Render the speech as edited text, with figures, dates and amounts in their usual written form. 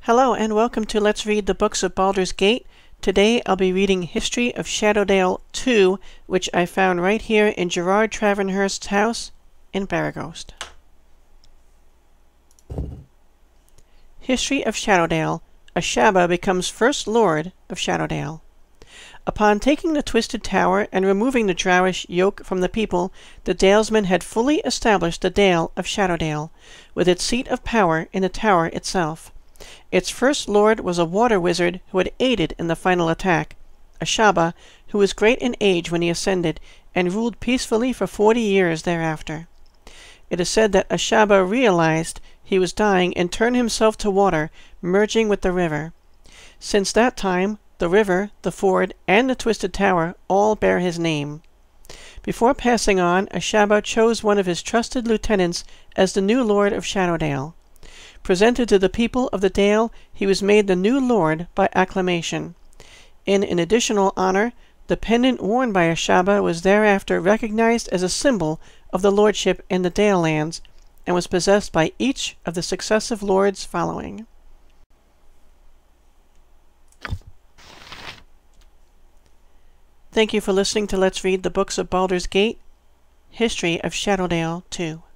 Hello and welcome to Let's Read the Books of Baldur's Gate. Today I'll be reading History of Shadowdale 2, which I found right here in Gerard Travenhurst's house in Baragost. History of Shadowdale. Ashaba becomes First Lord of Shadowdale. Upon taking the Twisted Tower and removing the Drowish yoke from the people, the Dalesmen had fully established the Dale of Shadowdale, with its seat of power in the tower itself. Its first lord was a water wizard who had aided in the final attack, Ashaba, who was great in age when he ascended, and ruled peacefully for 40 years thereafter. It is said that Ashaba realized he was dying and turned himself to water, merging with the river. Since that time, the river, the ford, and the Twisted Tower all bear his name. Before passing on, Ashaba chose one of his trusted lieutenants as the new lord of Shadowdale. Presented to the people of the Dale, he was made the new lord by acclamation. In an additional honor, the pendant worn by Ashaba was thereafter recognized as a symbol of the lordship in the Dale lands, and was possessed by each of the successive lords following. Thank you for listening to Let's Read the Books of Baldur's Gate, History of Shadowdale 2.